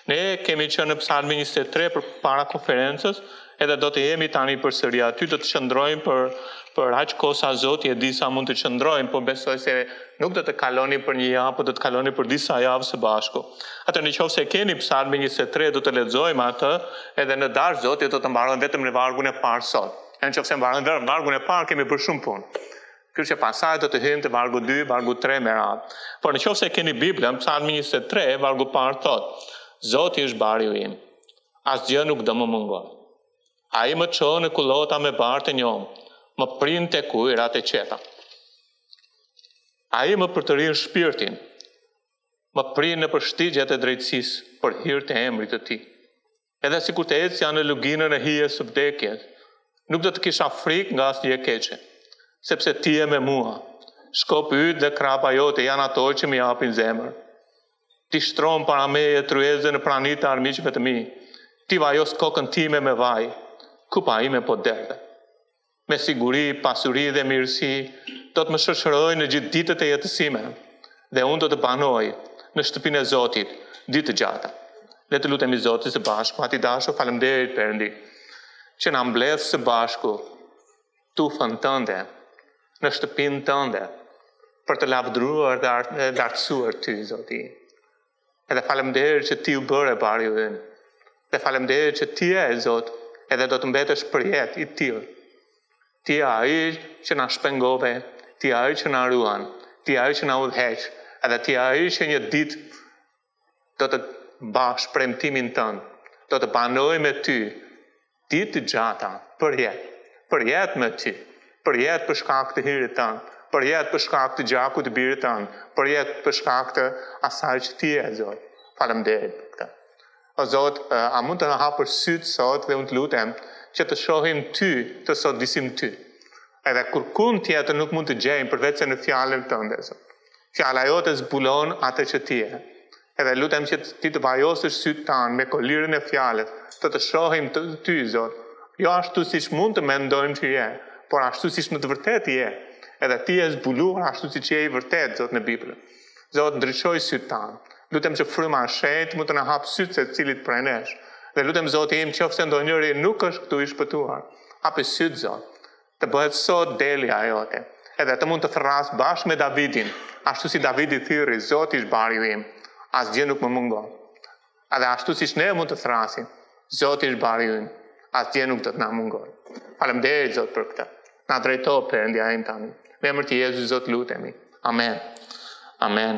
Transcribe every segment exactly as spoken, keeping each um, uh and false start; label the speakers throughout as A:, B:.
A: Ne kemi qenë në Psalmi njëzet e tre për para konferencës, edhe do të jemi tani përsëri aty, do të qëndrojmë për për aq kohë sa Zoti e di sa mund të qëndrojmë, po besoj se nuk do të kaloni për një javë, po do të kaloni për disa javë së bashku. Atë në qoftë se keni Psalmi njëzet e tre, do të lexojmë atë, edhe në darkë Zoti do të mbarojmë vetëm në vargun e parë sot. Në qoftë se mbarojmë vetëm vargun e parë, kemi bërë shumë punë. Kështu që pasaj do të hyjmë te vargu dy, vargu tre me radhë. Por në qoftë se keni Biblën, Psalmi njëzet e tre, vargu parë thotë: Zoti është bari im, asgjë nuk do më mungon. Ai më çon në kullota me barë të njom, më prin tek ujërat e qeta. Ai më përtërin shpirtin, më prin në përshtigjet e drejtësisë për hir të emrit të tij. Edhe sikur të ecja në luginën e hijes së vdekjes, nuk do të kisha frikë nga asnjë e keqe, sepse ti je me mua. Shkopi yt dhe krapa jote janë ato që më japin zemër. Ti shtron para meje tryezën në pranitë të armiqve të mi. Ti vajos kokën time me vaj, kupa ime po derdhe. Me siguri, pasuri dhe mirësi, do të më shoqëroj në gjithë ditët e jetës sime, dhe unë do të banoj në shtëpinë e Zotit ditë të gjata. Le të lutemi Zotit së bashku. Ati dashur, faleminderit Perëndi, që na mbledh së bashku tufën tënde, në shtëpinë tënde, për të lavdëruar dhe lartësuar ty, Zoti. Edhe faleminderit që ti u bëre bari ynë. Dhe faleminderit që ti je, Zot, edhe do të mbetesh për jetë i tillë. Ti je ai që na shpengove, ti je ai që na ruan, ti je ai që na udhëheq, edhe ti je ai që një ditë do të mbash premtimin tënd, do të banoj me ty ditë të gjata për jetë, për jetë me ty, për jetë për shkak të hirit tënd, për jetë për shkak të gjakut të birit tënd, për jetë për shkak të asaj që ti je, Zot. Faleminderit për këtë. O Zot, a mund të na hapësh syt sot dhe unë të lutem që të shohim ty, të sot disim ty. Edhe kur kun tjetër nuk mund të gjejmë përveç se në fjalën tënde, Zot. Fjala jote zbulon atë që ti je. Edhe lutem që ti të vajosësh syt tanë me kolirën e fjalës, të të shohim të ty, Zot. Jo ashtu siç mund të mendojmë që je, por ashtu siç në të vërtetë je. Edhe ti je zbuluar ashtu siç je i vërtet, Zot, në Bibël. Zot, ndriçoj syt tanë. Lutem që fryma e shenjtë mund të na hap syt secilit prej nesh. Dhe lutem Zoti im, qofse ndonjëri nuk është këtu i shpëtuar, hapi syt, Zot, të bëhet sot delja jote, edhe të mund të thras bashkë me Davidin, ashtu si Davidi thirri: Zoti është bari im, asgjë nuk më mungon. Edhe ashtu siç ne mund të thrasim: Zoti është bari im, asgjë nuk do të na mungon. Faleminderit, Zot, për këtë. Na drejto Perëndia im tani. Në emër të Jezusit, Zot, lutemi. Amen. Amen.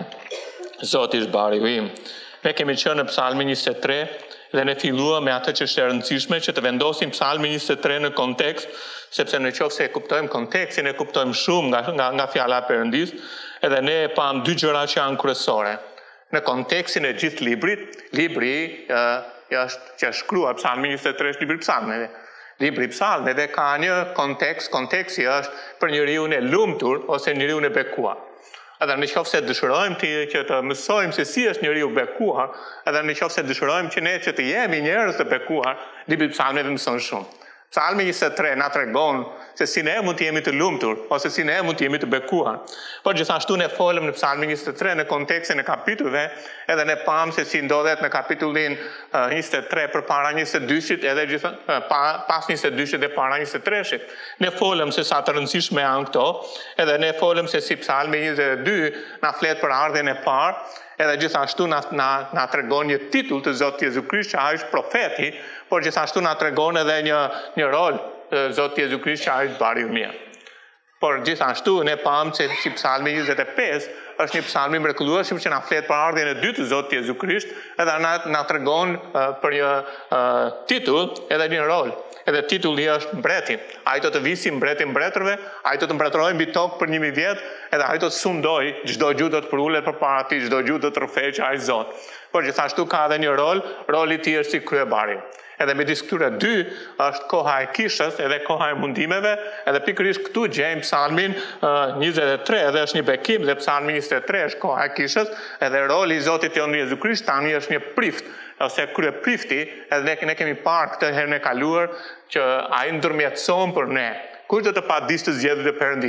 A: Zoti është bari im. Ne kemi qenë në Psalmi njëzet e tre dhe ne filluam me atë që është e rëndësishme, që të vendosim Psalmi njëzet e tre në kontekst, sepse në qoftë se e kuptojmë kontekstin, e kuptojmë shumë nga nga, nga fjala e Perëndis, edhe ne pam dy gjëra që janë kryesore. Në kontekstin e gjithë librit, libri uh, është që është shkruar Psalmi njëzet e tre është libri i Psalmeve. Libri i Psalmeve ka një kontekst, konteksti është për njeriu e lumtur ose njeriu e bekuar. Edhe në qoftë se dëshirojmë të, që të mësojmë se si është njeriu bekuar, edhe në qoftë se dëshirojmë që ne që të jemi njerëz të bekuar, libri i Psalmeve mëson shumë. Psalmi njëzet e tre na tregon se si ne mund të jemi të lumtur ose si ne mund të jemi të bekuar. Por gjithashtu ne folëm në Psalmin njëzet e tre në kontekstin e kapitullve, edhe ne pam se si ndodhet në kapitullin uh, njëzet e tre përpara njëzet e dyshit, edhe gjitha, uh, pa, pas njëzet e dyshit dhe para njëzet e treshit. Ne folëm se sa të rëndësishme janë këto, edhe ne folëm se si Psalmi njëzet e dy na flet për ardhjen e parë, edhe gjithashtu na, na, na tregon një titull të Zotit Jezu Krisht që ai është profeti, por gjithashtu na tregon edhe një, një rol Zoti Jezu Krisht që ai është bari i mirë. Por gjithashtu ne pam se si Psalmi njëzet e pesë është një psalm i mrekullueshëm që na flet për ardhjen e dytë të Zotit Jezu Krisht, edhe na, na tregon uh, për një uh, titull edhe një rol. Edhe titulli është mbreti. Ai do të visi mbreti mbretërve, ai do të mbretërojë mbi tokë për një mijë vjet, edhe ai do të sundoj, çdo gjuhë do të përulet përpara tij, çdo gjuhë do të rrëfejë që ai Zot. Por gjithashtu ka edhe një rol, roli i tij është si kryebari. Edhe midis këtyre dy është koha e kishës edhe koha e mundimeve, edhe pikërisht këtu gjejmë Psalmin uh, njëzet e tre, edhe është një bekim, dhe Psalmi njëzet e tre është koha e kishës, edhe roli i Zotit jonë Jezu Krisht tani është një prift, ose krye prifti, edhe ne, ne kemi parë këtë herën e kaluar që ai ndërmjetëson për ne. Kush do të padisë të zgjedhjet e Perëndis?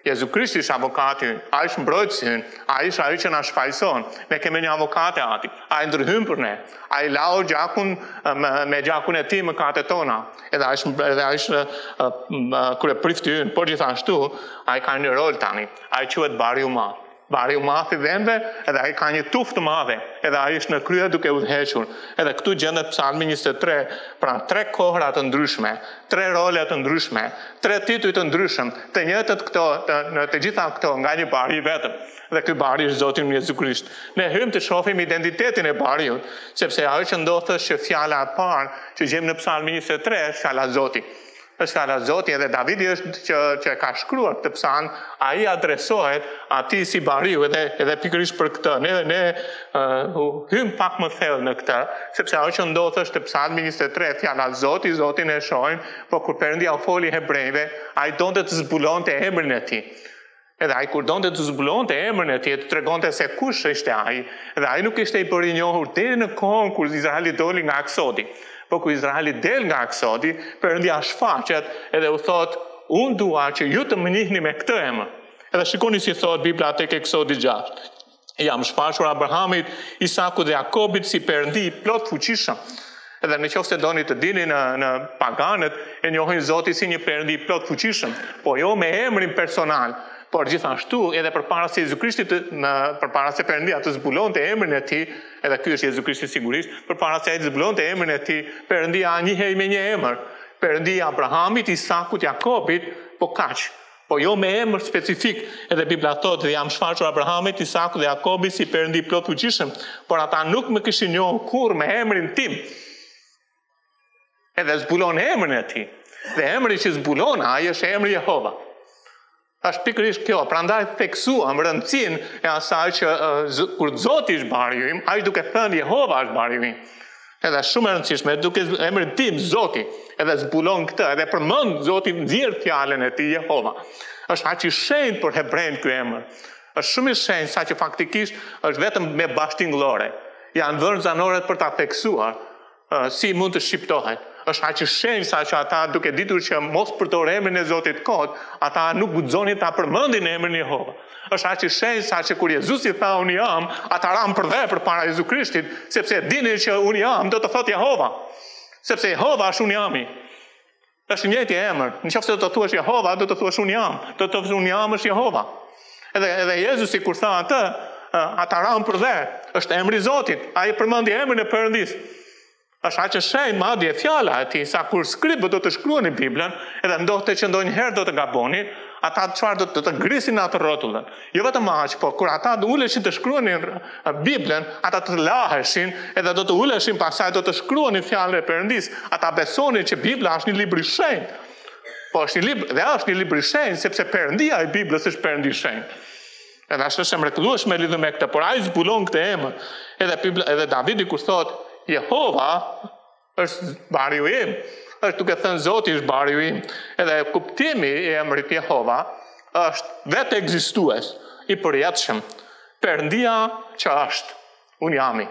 A: Jezu Krishti është avokati ynë, ai është mbrojtësi ynë, ai është ai që na shfaqson. Ne kemi një avokat e ati. Ai ndryhym për ne. Ai lau gjakun me, me gjakun e tij mëkatet tona. Edhe ai është edhe ai është kryeprifti ynë, por gjithashtu ai ka një rol tani. Ai quhet Bari i Madh. Bari i Madh i dhenve, edhe ai ka një tuftë të madhe, edhe ai është në krye duke udhëhequr. Edhe këtu gjendet Psalmi njëzet e tre, pra tre kohra të ndryshme, tre role të ndryshme, tre tituj të ndryshëm, të njëjtët këto, të, në të gjitha këto nga një bari i vetëm. Dhe ky bari është Zoti Jezu Krisht. Ne hym të shohim identitetin e bariut, sepse ajo që ndodh është që fjala e parë që gjejmë në Psalmi njëzet e tre është fjala Zoti. Është fjala Zoti, edhe Davidi është që, që ka shkruar këtë psalm, ai adresohet atij si bariu, edhe edhe pikërisht për këtë. Ne ne uh, hym pak më thellë në këtë, sepse ajo që ndodh është në Psalmi njëzet e tre, fjala Zoti, Zotin e shohim, por kur Perëndia u foli hebrejve, ai donte të zbulonte emrin e tij. Edhe ai kur donte të zbulonte emrin e tij, të tregonte se kush ishte ai, dhe ai nuk ishte i përinjohur deri në kohën kur Izraeli doli nga Aksodi. Po kur Izraeli del nga Aksodi, Perëndia shfaqet edhe u thot, unë dua që ju të më njihni me këtë emër. Edhe shikoni si thot Bibla tek Eksodi gjashtë. Jam shfaqur Abrahamit, Isakut dhe Jakobit si Perëndi i plot fuqishëm. Edhe në qoftë se doni të dini në, në paganët, e njohin Zoti si një Perëndi i plot fuqishëm, po jo me emrin personal. Por gjithashtu, edhe përpara se Jezu Krishti të përpara se Perëndia të zbulonte emrin e tij, edhe ky është Jezu Krishti sigurisht, përpara se ai të zbulonte emrin e tij, Perëndia njihej me një emër, Perëndia Abrahamit, Isakut, Jakobit, po kaq. Po jo me emër specifik, edhe Bibla thotë dhe jam shfaqur Abrahamit, Isakut dhe Jakobit si Perëndi i plot fuqishëm, por ata nuk më kishin njohur kurrë me emrin tim. Edhe zbulon emrin e tij. Dhe emri që zbulon ai është emri Jehova. Është pikërisht kjo, prandaj theksuam rëndësinë e asaj që uh, kur Zoti është bariu im, ai duke thënë Jehova është bariu im. Edhe shumë e rëndësishme, duke emrin tim Zoti, edhe zbulon këtë, edhe përmend Zoti nxjerr fjalën e tij Jehova. Është aq i shenjtë për hebrejt ky emër. Është shumë i shenjtë saqë faktikisht është vetëm me bashkëtingëllore. Janë vënë zanoret për ta theksuar uh, si mund të shqiptohet. Është aq i shenjtë saqë ata duke ditur që mos përdor emrin e Zotit kot, ata nuk guxonin ta përmendin emrin Jehova. Është aq i shenjtë saqë kur Jezusi tha unë jam, ata ran për dhe përpara Jezu Krishtit, sepse dinin që unë jam do të thotë Jehova. Sepse Jehova është unë jami. Është një njëjti emër. Nëse do të thuash Jehova, do të thuash unë jam. Do të thosh unë jam është Jehova. Edhe edhe Jezusi kur tha atë, ata ran për dhe, është emri i Zotit. Ai përmendi emrin e Perëndis. Është aq e shenjtë madje fjala e tij, sa kur skribët do të shkruanin Biblën, edhe ndoshte që ndonjëherë do të gabonin, ata çfarë do, do të ngrisin atë rrotullën. Jo vetëm aq, por kur ata do uleshin të shkruanin Biblën, ata të laheshin, edhe do të uleshin pastaj do të shkruanin fjalën e Perëndis. Ata besonin që Bibla është një libër i shenjtë. Po është një libër, dhe është një libër i shenjtë sepse Perëndia e Biblës është Perëndi i shenjtë. Edhe ashtu është mrekullueshme lidhur me këtë, por ai zbulon këtë emër. Edhe Bibla, edhe Davidi kur thotë Jehova është bariu im, është duke thënë Zoti është bariu im. Edhe kuptimi i emrit Jehova është vetë ekzistues, i përjetshëm. Perëndia që është, unë jami.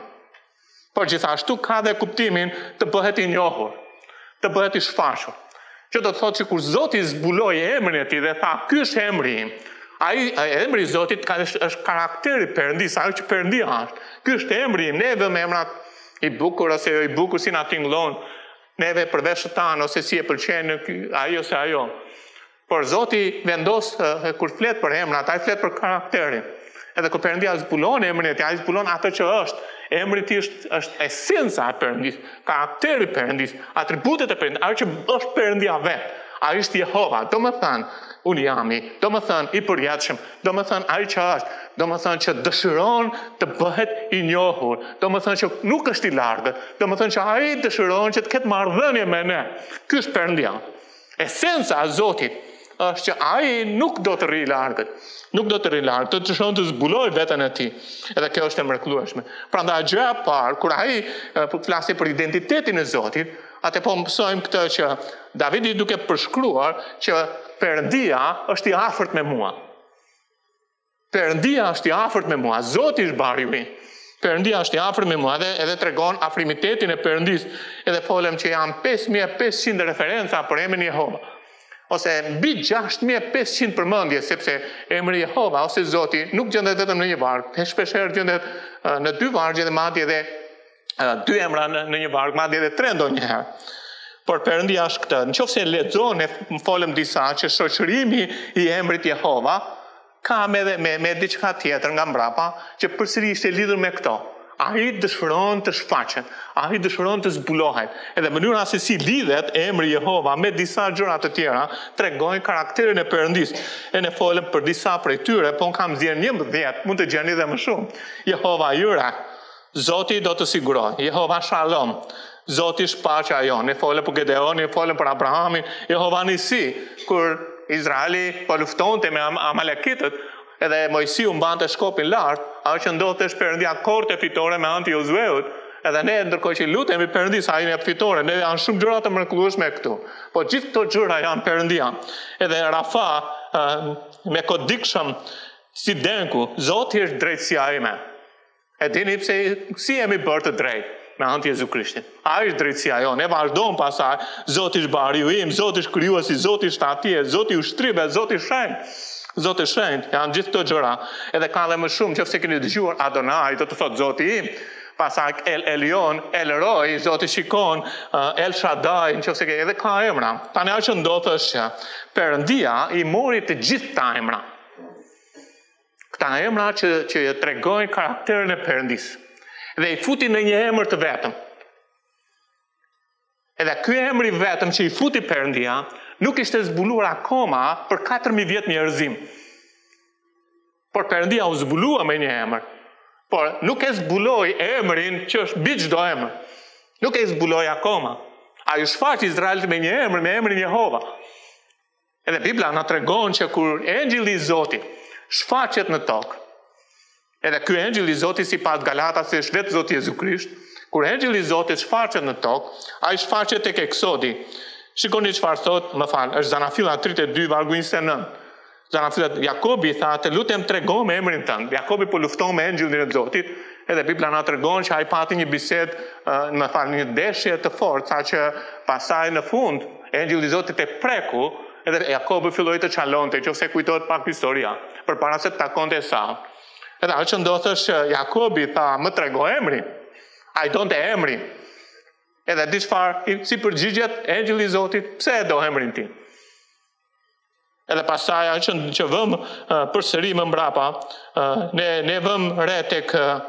A: Por gjithashtu ka dhe kuptimin të bëhet i njohur, të bëhet i shfaqur. Që do të thotë që kur Zoti zbuloi emrin e tij dhe tha, ky është emri im. Ai emri i Zotit ka është, është karakteri Perëndis, ajo që Perëndia është. Ky është emri im, ne vëmë emrat i bukur ose i bukur si na tingëllon neve përveç tan ose si e pëlqen ai ose ajo. Por Zoti vendos uh, kur flet për emrat, ai flet për karakterin. Edhe kur Perëndia zbulon emrin e tij, ai zbulon atë që është. Emri i tij është, është esenca e Perëndis, karakteri i Perëndis, atributet e Perëndis, ajo që është Perëndia vet. Ai është Jehova, do më thënë, unë jami, do më thënë i përjetshëm, do më thënë ai që është, do më thënë që dëshiron të bëhet i njohur, do më thënë që nuk është i largët, do më thënë që ai dëshiron që të ketë marrëdhënie me ne. Ky është Perëndia. Esenca e Zotit është që ai nuk do të rri largët, nuk do të rri largët, të dëshiron të zbulojë veten e tij. Edhe kjo është e mrekullueshme. Prandaj gjëja e parë kur ai flasë për identitetin e Zotit, atë po mësojmë këtë që Davidi duke përshkruar që Perëndia është i afërt me mua. Perëndia është i afërt me mua, Zoti është bariu im. Perëndia është i afërt me mua dhe edhe tregon afrimitetin e Perëndis. Edhe folëm që janë pesë mijë e pesëqind referenca për emrin Jehova. ose mbi gjasht mijë e pesëqind përmendje, sepse emri Jehova ose Zoti nuk gjendet vetëm në një varg, shpesh herë gjendet uh, në dy vargje dhe madje edhe uh, dy emra në, në një varg, madje edhe tre ndonjëherë. Por Perëndia është këtë. Nëse lexon e folëm disa që shoqërimi i emrit Jehova ka me me, me diçka tjetër nga mbrapa që përsëri ishte lidhur me këto. Ai dëshiron të shfaqet, ai dëshiron të zbulohet. Edhe mënyra se si lidhet emri Jehova me disa gjëra të tjera tregojnë karakterin e Perëndisë. E ne folëm për disa prej tyre, po kam dhënë njëmbëdhjetë, mund të gjeni edhe më shumë. Jehova Jira, Zoti do të sigurojë. Jehova Shalom, Zoti shpaqja jon. Ne folëm për Gedeonin, ne folëm për Abrahamin. Jehova Nisi, kur Izraeli po luftonte me Amalekitët, edhe Mojsiu mbante shkopin lart, ajo që ndodhte është Perëndia korte fitore me anë të Josueut, edhe ne ndërkohë që lutemi Perëndis ai ne jep fitore, ne janë shumë gjëra të mrekullueshme këtu. Po gjithë këto gjëra janë Perëndia. Edhe Rafa uh, me kodikshëm si denku, Zoti është drejtësia ime. E dini pse si jemi bërë të drejtë? Me anë të Jezu Krishtit. Ai është drejtësia jonë. Ne vazhdojmë pasaj, Zoti është bariu im, Zoti është krijuesi, Zoti është atje, Zoti ushtrive, Zoti shenjtë. Zotë shenjtë, janë gjithë këto gjëra. Edhe ka dhe më shumë, nëse keni dëgjuar Adonai, do të thotë Zoti im, pastaj El Elyon, El Roi, Zoti shikon, uh, El Shaddai, nëse keni edhe ka emra. Tani ajo që ndodh është që Perëndia i mori të gjithë këta emra. Këta emra që që tregojnë karakterin e Perëndisë. Dhe i futi në një emër të vetëm. Edhe ky emër i vetëm që i futi Perëndia nuk ishte zbuluar akoma për katër mijë vjet njerëzim. Por Perëndia u zbulua me një emër. Por nuk e zbuloi emrin që është mbi çdo emër. Nuk e zbuloi akoma. Ai u shfaqi Izraelit me një emër, me emrin Jehova. Edhe Bibla na tregon që kur engjëlli i Zotit shfaqet në tokë, edhe ky engjëll i Zotit sipas Galatas është vetë Zoti Jezu Krisht, kur engjëlli i Zotit shfaqet në tokë, ai shfaqet tek Eksodi. Shikoni çfarë thot, më fal, është Zanafilla tridhjetë e dy vargu njëzet e nëntë. Zanafilla Jakobi tha, "Të lutem trego me emrin tënd." Jakobi po lufton me engjëllin e Zotit, edhe Bibla na tregon që ai pati një bisedë, uh, më fal, një ndeshje të fortë, saqë pasaj në fund engjëlli i Zotit e preku, edhe Jakobi filloi të çalonte, nëse kujtohet pak historia, përpara se të takonte Esau. Edhe ajo që ndodh është që Jakobi tha, "Më trego emrin." Ai donte emrin. Edhe di çfarë, si përgjigjet engjëlli i Zotit, "Pse e do emrin tim?" Edhe pasaj ajo që, që vëm uh, përsëri më mbrapa, uh, ne ne vëm re tek uh,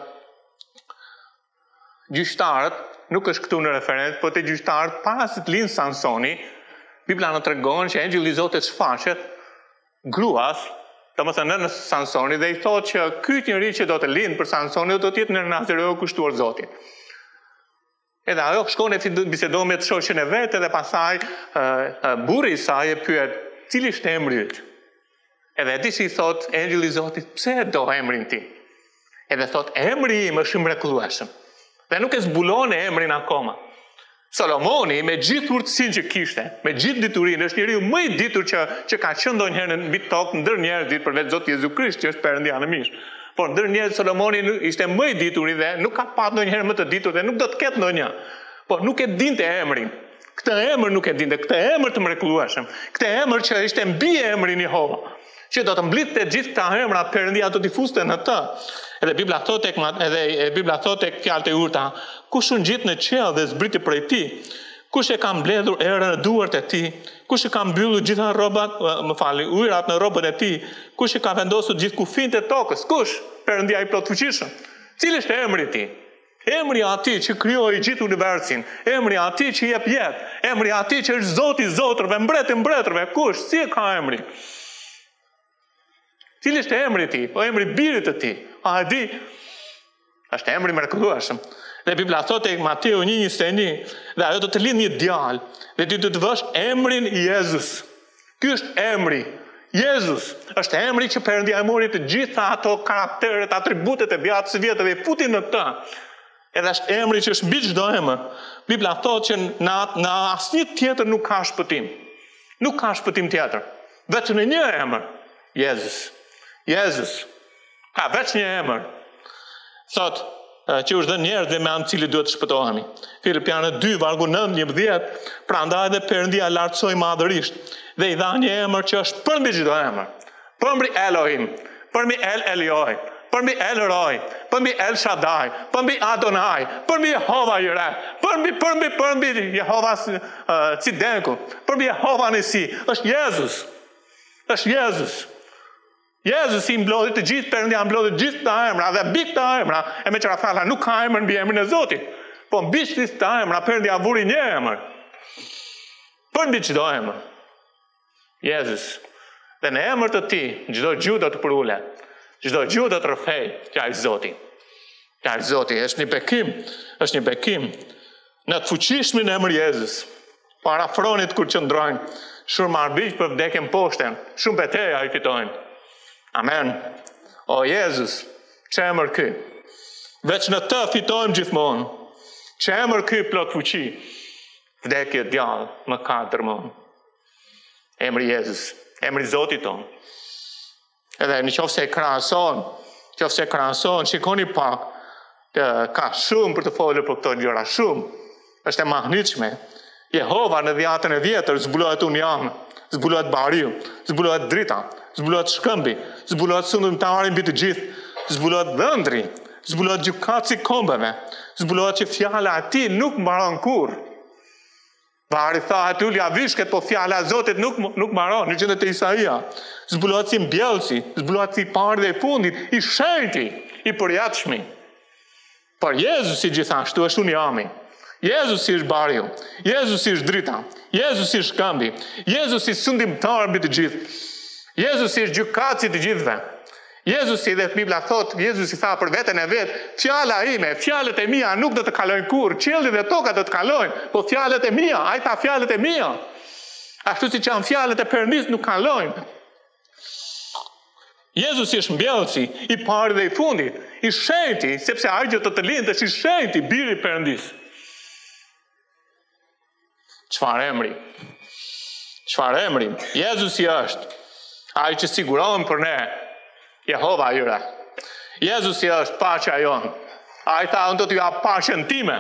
A: gjyqtarët, nuk është këtu në referencë, po te gjyqtarët para se të lind Sansoni, Bibla na tregon që engjëlli i Zotit shfaqet gruas, domethënë në Sansoni, dhe i thotë që ky njeri që do të lind për Sansoni do të jetë në Nazareu kushtuar Zotit. Edhe ajo shkon e bisedon me të shoqën e vet, edhe pasaj uh, uh, burri i saj e pyet, "Cili është emri yt?" Edhe di si i thot engjëlli i Zotit, "Pse e do emrin tim?" Edhe thot, "Emri im është i mrekullueshëm." Dhe nuk e zbulon emrin akoma. Solomoni, me gjithë urtësinë që kishte, me gjithë diturinë, është njeriu më i ditur që që ka qenë ndonjëherë në mbi tokë ndër njerëzit përveç Zotit Jezu Krisht, që është Perëndia në mish. Por ndër njerëz Solomoni ishte më i ditur dhe nuk ka pat ndonjëherë më të ditur dhe nuk do të ketë ndonjë. Por nuk e dinte emrin. Këtë emër nuk e dinte, këtë emër të mrekullueshëm, këtë emër që ishte mbi emrin Jehova, që do të mblidhte gjithë këta emra, Perëndia do t'i fuste në të. Edhe Bibla thotë tek edhe Bibla thotë tek fjalët e urta, "Kush u ngjit në qiell dhe zbriti prej tij? Kush e ka mbledhur erën në duart e tij? Kush e ka mbyllur gjitha rrobat, më falni, ujërat në rrobën e tij? Kush e ka vendosur gjithë kufinë e tokës? Kush? Perëndia i plotfuqishëm. Cili është emri i tij? Emri i atij që krijoi gjithë universin, emri i atij që jep jetë, emri i atij që është Zoti i zotërve, mbreti i mbretërve. Kush? Si e ka emrin? Cili është emri i tij? Po emri i birit të tij. A e di? Është emri mrekullueshëm. Dhe Bibla thotë tek Mateu një njëzet e një, dhe ajo do të lind një djalë, dhe ti do të vësh emrin Jezus. Ky është emri. Jezus është emri që Perëndia e mori të gjitha ato karakteret, atributet e bjatës së vjetër dhe i futi në këtë. Edhe është emri që është mbi çdo emër. Bibla thotë që në, në asnjë tjetër nuk ka shpëtim. Nuk ka shpëtim tjetër. Vetëm në një emër, Jezus. Jezus. Ka veç një emër. Thot, që është dhe njerëzve me anë cili duhet të shpëtohemi. Filipianë dy vargu nëntë njëmbëdhjetë, prandaj dhe Perëndia lartësoi madhërisht dhe i dha një emër që është përmbi çdo emër. Përmbi Elohim, përmbi El Elioj, përmbi El Roi, përmbi El Shaddai, përmbi Adonai, përmbi Jehova Jire, përmbi përmbi përmbi Jehova uh, Tsidenku, përmbi Jehova Nisi, është Jezus. Është Jezus. Jezus i mblodhi të gjithë, Perëndia mblodhi të gjithë të emra dhe mbi këta emra, e me çfarë thala, nuk ka emër mbi emrin e Zotit. Po mbi gjithë të emra Perëndia vuri një emër. Përmbi çdo emër. Jezus. Dhe në emër të Tij, çdo gjuhë do të përule, çdo gjuhë do të rrëfej që ai Zoti. Që ai Zoti është një bekim, është një bekim në të fuqishmin e emrit Jezus. Para fronit kur qëndrojnë, shumë arbiq për vdekjen poshten, shumë betejë ai fitojnë. Amen. O Jezus, që emër ky? Veç në të fitojmë gjithmonë. Që emër ky plot fuqi? Vdekje, djallë, mëkat, dërmon. Emri Jezus, emri Zotit ton. Edhe në qoftë se krahason, qoftë se krahason, shikoni pak, ka shumë për të folur për këto gjëra, shumë. Është e mahnitshme. Jehova në dhjetën e vjetër zbulohet unjam, zbulohet bariu, zbulohet drita, zbulohet shkëmbi, zbulohet sundimtari mbi të gjithë, zbulohet dhëndri, zbulohet gjykatësi kombeve, zbulohet që fjala e Tij nuk mbaron kurrë. Bari thahet ulja vishket, po fjala e Zotit nuk nuk mbaron, në gjendje të Isaia. Zbulohet si mbjellësi, zbulohet si pari dhe i fundit, i shenjti, i përjatshmi. Por Jezusi gjithashtu është unjami. Jezusi është bariu, Jezusi është drita, Jezusi është shkëmbi, Jezusi sundimtar mbi të gjithë. Jezusi është gjykatësi të gjithëve. Jezusi dhe Bibla thot, Jezusi tha për veten e vet, fjala ime, fjalët e mia nuk do të kalojnë kurrë, qielli dhe toka do të kalojnë, po fjalët e mia, ai tha fjalët e mia. Ashtu siç janë fjalët e Perëndis nuk kalojnë. Jezusi është mbjellësi, i pari dhe i fundit, i shenjti, sepse ai që të të lindë është i shenjti, biri i Perëndis. Çfarë emri? Çfarë emri? Jezusi është ai që siguron për ne, Jehova Jire. Jezusi është paqja jonë. Ai tha, unë do t'ju jap paqen time.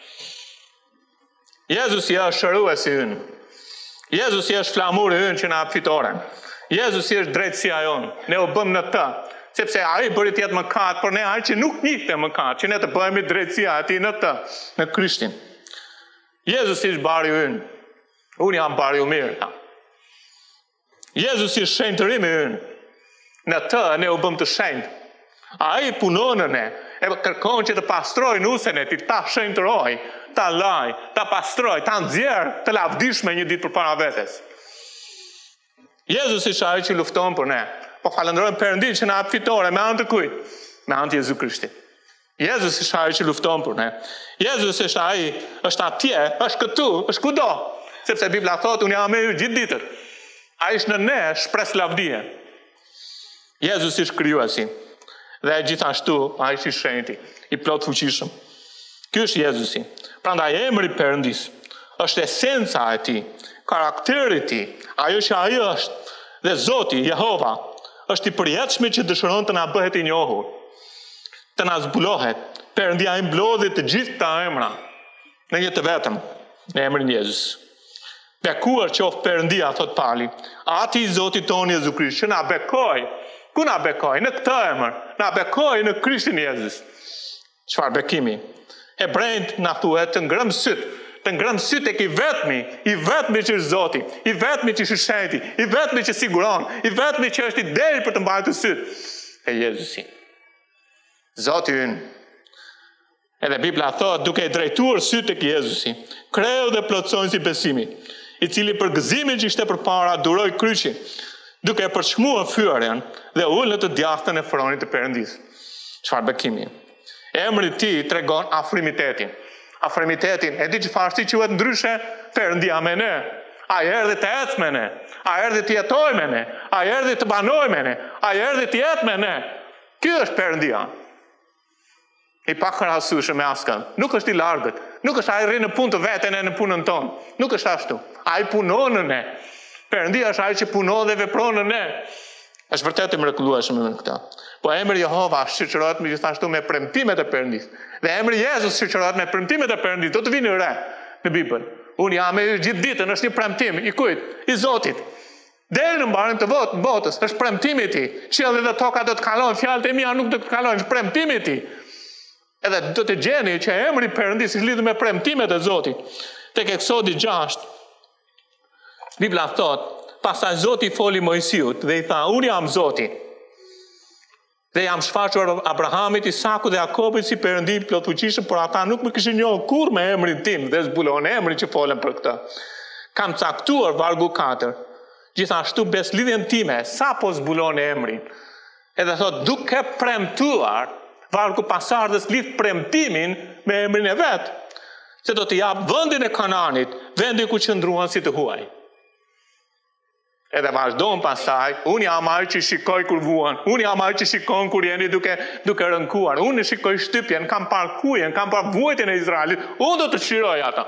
A: Jezusi është shëruesi ynë. Jezusi është flamuri ynë që na hap fitoren. Jezusi është drejtësia jonë. Ne u bëm në të, sepse ai bëri të jetë mëkat, por ne ai që nuk njihte mëkat, që ne të bëhemi drejtësia e Tij në të, në Krishtin. Jezusi është bariu ynë. Unë jam bariu mirë. Jezusi është shenjtërimi ynë. Në të ne u bëm të shenjtë. Ai punon në ne, e kërkon që të pastroj nusën e Tij, ta shenjtëroj, ta laj, ta pastroj, ta nxjerr të lavdishme një ditë përpara vetes. Jezusi është ai që lufton për ne. Po falenderojmë Perëndin që na hap fitore me anë të kujt? Me anë të Jezu Krishtit. Jezusi është ai që lufton për ne. Jezusi është ai, është atje, është këtu, është kudo. Sepse Bibla thotë, unë jam me ju gjithë ditët. Ai është në ne, shpres lavdije. Jezusi është krijuesi. Dhe gjithashtu ai është i shenjti, i plot fuqishëm. Ky është Jezusi. Prandaj emri Perëndis është esenca e Tij, karakteri i Tij, ajo që ai është. Dhe Zoti, Jehova, është i përjetshëm që dëshiron të na bëhet i njohur, të na zbulohet. Perëndia i mblodhi të gjithë këta emra në një të vetëm, në emrin Jezus. Bekuar qoftë Perëndia, thot Pali, ati i Zotit tonë Jezu Krisht, që na bekoj. Ku na bekoj? Në këtë emër. Na bekoj në Krishtin Jezus. Çfarë bekimi? Hebrejt na thuhet të ngrëm syt, të ngrëm syt tek i vetmi, i vetmi që është Zoti, i vetmi që është shenjti, i vetmi që siguron, i vetmi që është i del për të mbajtur syt, e Jezusi. Zoti ynë. Edhe Bibla thot, duke i drejtuar syt tek Jezusi, kreu dhe plotësojnë si besimi, i cili për gëzimin që ishte përpara duroi kryqin, duke përçmuar fyerjen dhe ul në të djathtën e fronit të Perëndis. Çfarë bekimi? Emri i Tij tregon afrimitetin. Afrimitetin, e di çfarë si quhet ndryshe? Perëndia me ne. Ai erdhi të ecë me ne. Ai erdhi të jetojë me ne. Ai erdhi të banojë me ne. Ai erdhi të jetë me ne. Ky është Perëndia. I pakrahasueshëm me askën. Nuk është i largët. Nuk është ai rri në punë të veten e në punën tonë. Nuk është ashtu. Ai punon në ne. Perëndia është ai që punon dhe vepron në ne. Është vërtet e mrekullueshme në këtë. Po emri Jehova shoqërohet me gjithashtu me premtimet e Perëndis. Dhe emri Jezus shoqërohet me premtimet e Perëndis. Do të vinë re në Bibël. Unë jam me ju gjithë ditën, është një premtim i kujt? I Zotit. Deri në mbarim të vot, botës, është premtimi i tij. Qielli dhe toka do të kalojnë, fjalët e mia nuk do të kalojnë, është premtimi i tij. Edhe do të gjeni që emri Perëndis është lidhur me premtimet e Zotit. Tek Eksodi gjashtë, Bibla thot, pastaj Zoti foli Mojsiut dhe i tha, unë jam Zoti. Dhe jam shfaqur Abrahamit, Isakut dhe Jakobit si Perëndim plotfuqishëm, por ata nuk më kishin njohur kurrë me emrin tim dhe zbulon emrin që folën për këtë. Kam caktuar vargu katër. Gjithashtu beslidhjen time, sa po zbulon emrin. Edhe thot, duke premtuar, vargu pasardhës lidh premtimin me emrin e vet, se do të jap vendin e Kananit, vendi ku qëndruan si të huaj. Edhe vazhdon pastaj, unë jam ai që shikoj kur vuan, unë jam ai që shikon kur jeni duke duke rënkuar, unë shikoj shtypjen, kam parë kujen, kam parë vuajtjen e Izraelit, unë do të shiroj ata.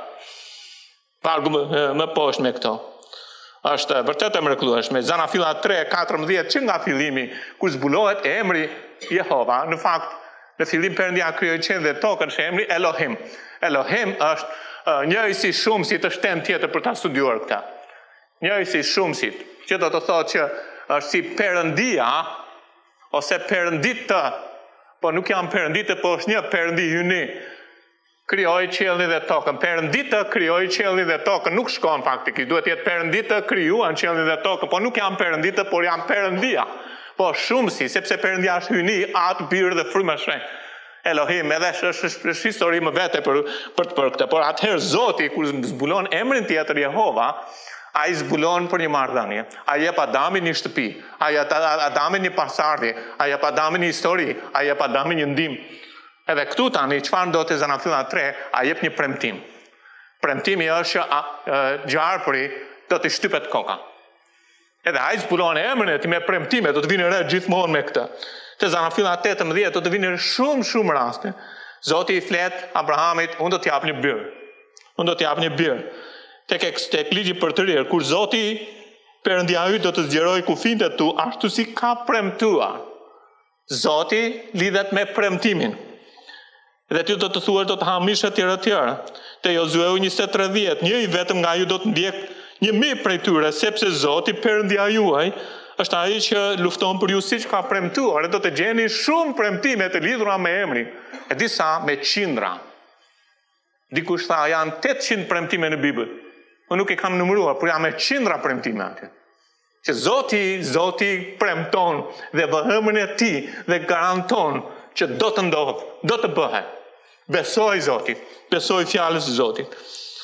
A: Vargu më, më poshtë me këto. Është vërtet e mrekullueshme. Zanafilla tre katërmbëdhjetë që nga fillimi kur zbulohet emri Jehova, në fakt në fillim Perëndia krijoi qiellin dhe tokën, është emri Elohim. Elohim është uh, njëjsi shumësit, është temë tjetër për ta studiuar këtë. Njëjsi shumësit, që do të thotë që është si Perëndia ose Perënditë, po nuk janë Perënditë, po është një Perëndi hyni. Krijoi qiellin dhe tokën. Perënditë krijoi qiellin dhe tokën, nuk shkon faktikisht. Duhet të jetë Perënditë krijuan qiellin dhe tokën, po nuk janë Perënditë, por janë Perëndia. Po shumësi, sepse Perëndia është hyni, atë birë dhe frymë shenjtë. Elohim, edhe është, është, është histori më vete për, për, për këtë. Por atëherë Zoti, kur zbulon emrin tjetër Jehova, ai zbulon për një marrëdhënie. Ai jep Adamit një shtëpi, ai jep Adamit një pasardhje, ai jep Adamit një histori, ai jep Adamit një ndihmë. Edhe këtu tani, çfarë ndodhet te Zanafilla tre, ai jep një premtim. Premtimi është që gjarpëri do të shtypet koka. Edhe ai zbulon emrin e tij me premtime, do të vinë re gjithmonë me këtë. Te Zanafilla tetëmbëdhjetë do të vinë shumë shumë raste. Zoti i flet Abrahamit, unë do t'jap një bir. Unë do t'jap një bir. Tek tek ligji për të rirë, kur Zoti Perëndia yt do të zgjerojë kufijtë tu, ashtu si ka premtuar. Zoti lidhet me premtimin. Dhe ti do të thuash do të ha misha të tjera të tjera. Te Jozue njëzet tridhjetë, një i vetëm nga ju do të ndjek një mijë prej tyre, sepse Zoti Perëndia juaj është ai që lufton për ju siç ka premtuar. E do të gjeni shumë premtime të lidhura me emrin, e disa me qindra. Dikush tha janë tetëqind premtime në Bibël. Unë nuk e kam numëruar, por janë me qindra premtime atje. Që Zoti, Zoti premton dhe vë emrin e tij dhe garanton që do të ndodhë, do të bëhet. Besoj Zotit, besoj fjalës së Zotit.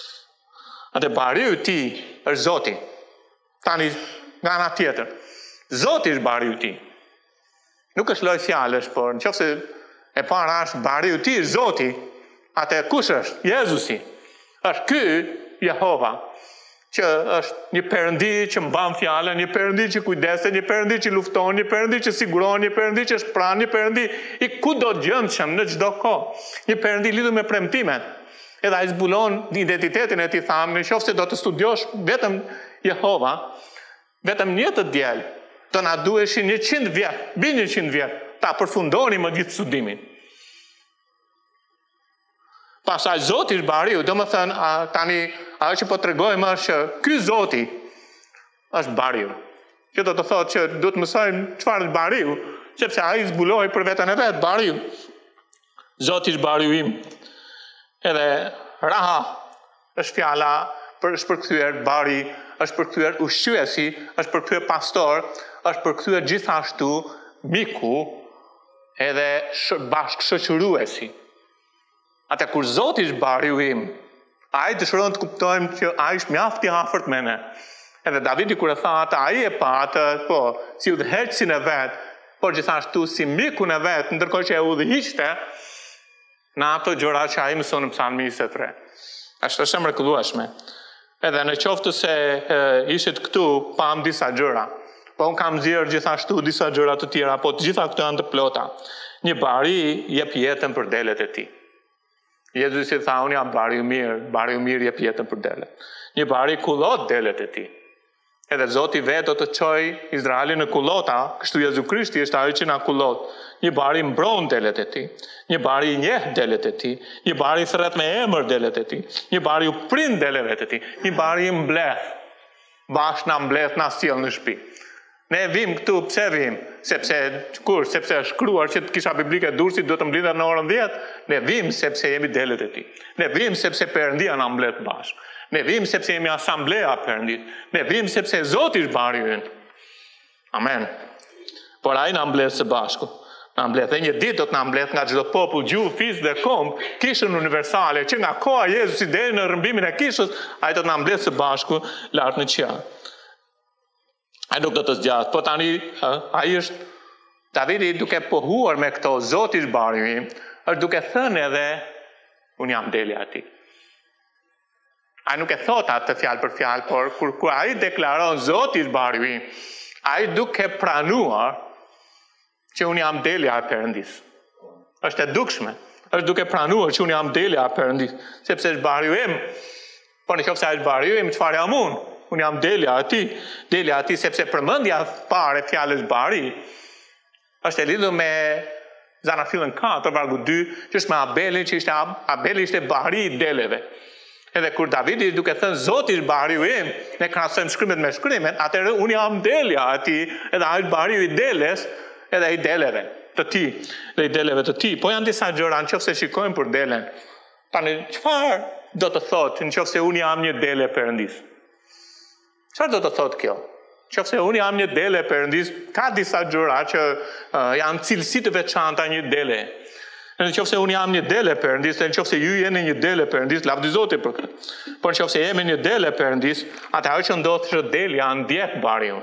A: Atë bariu i tij është Zoti. Tani nga ana tjetër, Zoti është bariu i tij. Nuk është lloj fjalësh, por nëse e para është bariu i tij është Zoti, atë kush është? Jezusi. Është ky Jehova, që është një Perëndi që mban fjalën, një Perëndi që kujdeset, një Perëndi që lufton, një Perëndi që siguron, një Perëndi që është pranë, një Perëndi i kudogjendshëm në çdo kohë. Një Perëndi lidhur me premtimet. Edhe ai zbulon identitetin e tij, thamë, nëse do të studiosh vetëm Jehova, vetëm një të diel, do na duheshin njëqind vjet, mbi njëqind vjet, ta përfundoni më gjithë studimin. Pastaj Zoti është bariu, do më thënë, a, tani, ajo që po të regojmë është që ky Zoti është bariu. Që do të thotë që do të mësojmë çfarë është bariu, sepse ai zbuloi për veten e vet, bariu. Zoti është bariu im. Edhe Raha është fjala për është përkthyer bari, është përkthyer ushqyesi, është përkthyer pastor, është përkthyer gjithashtu miku edhe bashkëshoqëruesi. Atë kur Zoti është bariu im, ai dëshiron të kuptojmë që ai është mjaft i afërt me ne. Edhe Davidi kur e tha atë, ai e pa atë, po, si udhëheqësin e vet, por gjithashtu si mikun e vet, ndërkohë që e udhëhiqte në ato gjëra që ai mëson në Psalmi njëzet e tre. Është është e mrekullueshme. Edhe në qoftë se e, ishit këtu, pam disa gjëra. Po unë kam nxjerrë gjithashtu disa gjëra të tjera, po të gjitha këto janë të plota. Një bari jep jetën për delet e tij. Jezusi tha, unë jam bariu mirë, bariu mirë jep jetën për delet. Një bari kullot delet e tij. Edhe Zoti vetë do të çojë Izraelin në kullota, kështu Jezu Krishti është ai që na kullot. Një bari mbron delet e tij, një bari i njeh delet e tij, një bari i thret me emër delet e tij, një bari u prind deleve të tij, një bari i mbledh, bash na mbledh na sjell në shtëpi. Ne vim këtu, pse vim? Sepse kur, sepse është shkruar që kisha biblike Durrësit do të mblidhen në orën dhjetë, ne vim sepse jemi delet e tij. Ne vim sepse Perëndia na mbledh bashkë. Ne vim sepse jemi asamblea Perëndit. Ne vim sepse Zoti është bari ynë. Amen. Por ai na mbledh së bashku. Na mbledh dhe një ditë do të na mbledh nga çdo popull, gjuhë, fis dhe komb, kishën universale, që nga koha e Jezusit deri në rrëmbimin e kishës, ai do të na mbledh së bashku lart në qiell. Ai nuk do të zgjat, po tani ai është Davidi duke pohuar me këto, Zoti është bari im, është duke thënë edhe unë jam deli ati. Ai nuk e thot atë fjalë për fjalë, por kur, kur ai deklaron Zoti është bari im, ai duke pranuar që unë jam deli a Perëndis. Është e dukshme. Është duke pranuar që unë jam deli a Perëndis, sepse është bari im. Po nëse ai është bari im, çfarë jam unë? Unë jam deli ati, deli ati sepse përmendja parë e fjalës bari është e lidhur me Zanafillën katër vargu dy, që është me Abelin, që ishte Abeli ishte bari i deleve. Edhe kur Davidi duke thënë Zoti është bariu im, ne krahasojmë shkrimet me shkrimet, atëherë unë jam deli ati, edhe ai është bariu i deles, edhe i deleve të tij, dhe i deleve të tij. Po janë disa gjëra nëse shikojmë për delen. Tani çfarë do të thotë nëse unë jam një dele e Perëndis? Çfarë do të thotë kjo? Nëse unë jam një dele e Perëndis, ka disa gjëra që uh, janë cilësi të veçanta një dele. Nëse unë jam një dele e Perëndis, dhe nëse ju jeni një dele e Perëndis, lavdi Zotit për këtë. Por nëse jemi një dele e Perëndis, atëherë që ndodh që delja ndjek bariun.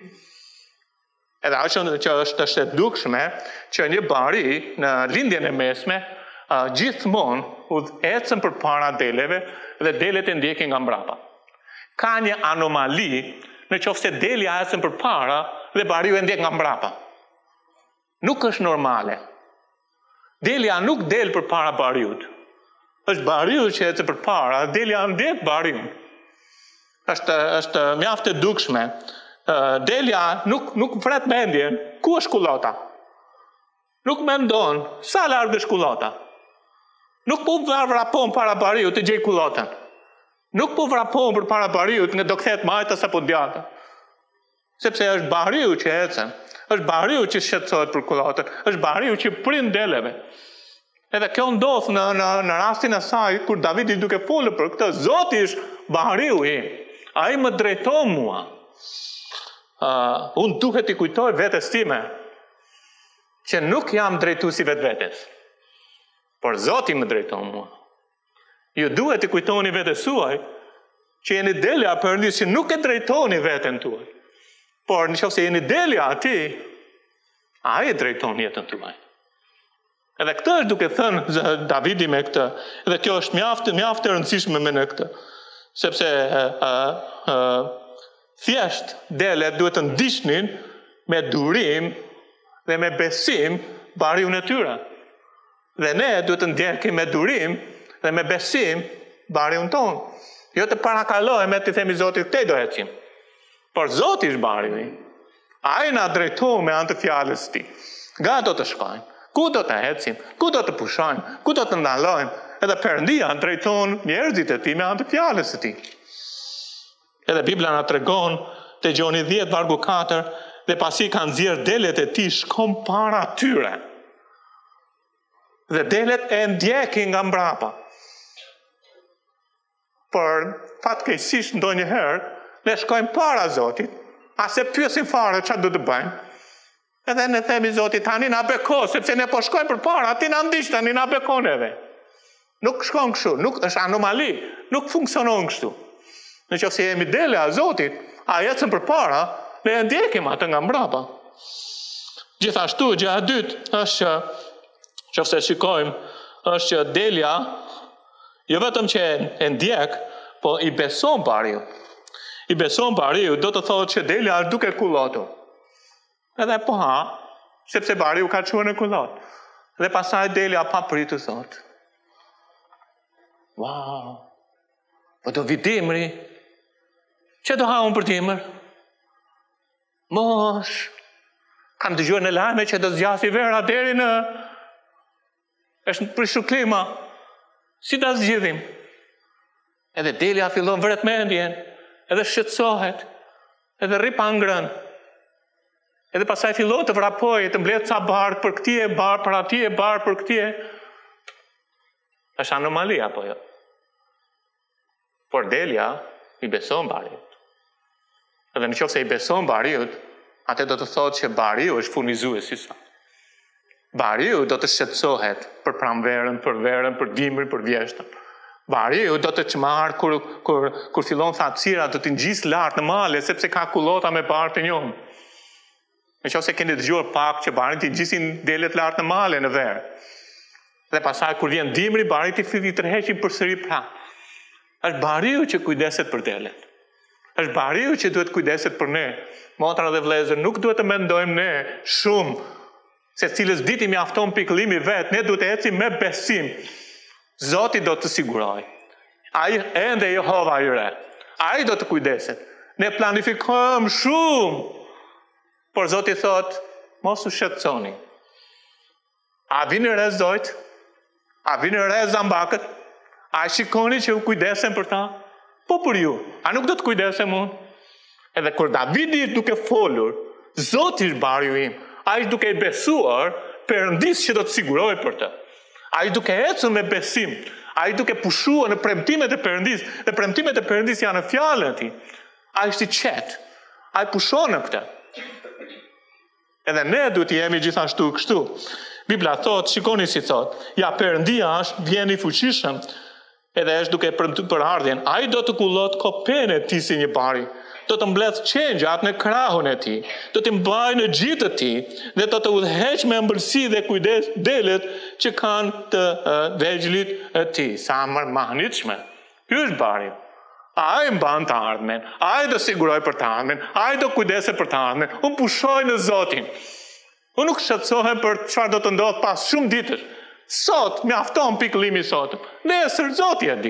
A: Edhe ajo që është është e dukshme që një bari në lindjen e mesme uh, gjithmonë ecën përpara deleve dhe delet e ndjekin nga mbrapa. Ka një anomali në qoftë se delja ecën përpara dhe bariu e ndjek nga mbrapa. Nuk është normale. Delja nuk del përpara bariut. Është bariu që ecën përpara, delja ndjek bariun. Është është mjaft e dukshme. Uh, delja nuk nuk vret mendjen, ku është kullota? Nuk mendon sa larg është kullota. Nuk po vrapon para bariut të gjej kullotën. Nuk po vrapon përpara bariut nga do kthehet majta apo djata. Sepse është bariu që ecën, është bariu që shqetësohet për kullotën, është bariu që prind deleve. Edhe kjo ndodh në në në rastin e saj kur Davidi duke folur për këtë, Zoti është bariu im. Ai më drejton mua. Uh, unë duhet i kujtoj vetes time që nuk jam drejtuesi vetvetes, por Zoti më drejton mua. Ju duhet i kujtoni vetes suaj që jeni delja e Perëndis, që nuk e drejtoni veten tuaj, por nëse jeni delja e Tij, ai e drejton jetën tuaj. Edhe këtë është duke thënë Davidi me këtë, edhe kjo është mjaft mjaft e rëndësishme me në këtë, sepse uh, uh, uh, thjesht delet duhet të ndiqnin me durim dhe me besim bariun e tyre. Dhe ne duhet të ndjekim me durim dhe me besim bariun ton. Jo të parakalojmë të themi Zotit këtej do ecim. Por Zoti është bariu. Ai na drejton me anë të fjalës së Tij. Nga do të shkojmë? Ku do të ecim? Ku do të pushojmë? Ku do të ndalojmë? Edhe Perëndia drejton njerëzit e Tij me anë të fjalës së Tij. Edhe Bibla na tregon te Gjoni dhjetë vargu katër, dhe pasi kanë nxjerr delet e Tij shkon para tyre. Dhe delet e ndjekin nga mbrapa. Por fatkeqësisht ndonjëherë ne shkojmë para Zotit, as e pyesim fare çfarë do të bëjmë. Edhe ne themi Zotit tani na beko, sepse ne po shkojmë përpara, ti na ndiq tani na bekon edhe. Nuk shkon kështu, nuk është anomali, nuk funksionon kështu. Nëse jemi dele a Zotit, a ecën përpara, ne e ndjekim atë nga mbrapa. Gjithashtu, gjëja e dytë është që nëse shikojmë, është që delja jo vetëm që e ndjek, po i beson bariu. I beson bariu do të thotë që delja është duke kullotur. Edhe po ha, sepse bariu ka çuar në kullot. Dhe pastaj delja pa pritur thotë: "Wow, po do vi dimri. Që do ha unë për dimër? Mos, kam dëgjuar në lajme që do zgjasi vera deri në është për shuklima. Si ta zgjidhim? Edhe Delia fillon vret mendjen, edhe shqetësohet, edhe rri pa ngrën. Edhe pasaj fillon të vrapojë, të mbledh ca barë për këtije, barë për atije, barë për këtije. Është anomali apo jo? Por Delia i beson Bariut. Edhe në qoftë se i beson Bariut, atë do të thotë që Bariu është furnizues i saj. Bariu do të shqetësohet për pranverën, për verën, për dimrin, për vjeshtën. Bariu do të çmarr kur kur kur fillon thatësira do të ngjis lart në male sepse ka kullota me barë të njohur. Në qoftë se keni dëgjuar pak që barit i ngjisin delet lart në male në verë. Dhe pasaj kur vjen dimri, barit i filli tërheqin përsëri pra. Është Bariu që kujdeset për delet. Është Bariu që duhet kujdeset për ne. Motra dhe vëllezër, nuk duhet të mendojmë ne shumë se cilës ditë i mjafton pikëllimi vet, ne duhet të ecim me besim. Zoti do të siguroj. Ai ende Jehova i re. Ai do të kujdeset. Ne planifikojmë shumë. Por Zoti thot, mos u shqetësoni. A vini re zojt? A vini re zambakët? A shikoni që u kujdesen për ta? Po për ju. A nuk do të kujdesem unë? Edhe kur Davidi duke folur, Zoti është Bariu im. Ai duke i besuar Perëndis që do të siguroj për të. Ai duke ecur me besim, ai duke pushuar në premtimet e Perëndis, dhe premtimet e Perëndis janë në fjalën e tij. Ai është i qetë. Ai pushon në këtë. Edhe ne duhet të jemi gjithashtu kështu. Bibla thot, shikoni si thot, ja Perëndia është vjen i fuqishëm, edhe është duke premtuar për ardhjen. Ai do të kullot kopën e tij si një bari. Do të mbledh qengjat në krahun e tij, do t'i mbajë në gjitët e tij dhe do të udhëheq me ëmbëlsi dhe kujdes delet që kanë të uh, vegjëlit e tij. Sa më mahnitshme. Ky është Bari. Ai mban të ardhmen, ai do siguroj për të ardhmen, ai do kujdeset për të ardhmen. Unë pushoj në Zotin. Unë nuk shqetësohem për çfarë do të ndodh pas shumë ditësh. Sot mjafton pikëllimi sot. Nesër Zoti e di.